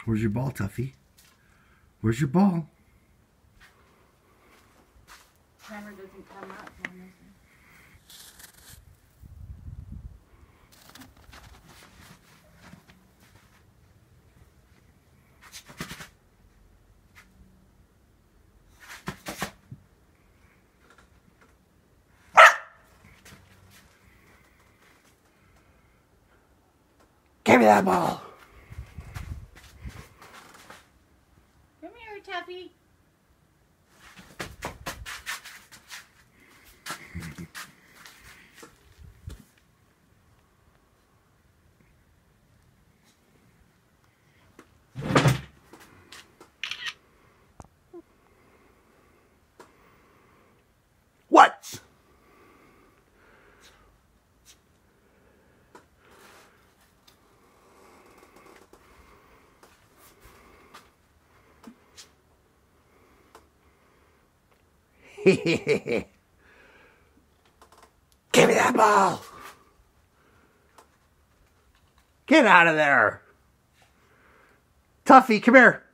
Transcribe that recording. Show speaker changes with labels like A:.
A: Where's your ball, Tuffy? Where's your ball?
B: Camera doesn't come up on this one.
A: Give me that ball.
B: Come here, Tuffy.
A: What? Give me that ball. Get out of there. Tuffy, come here.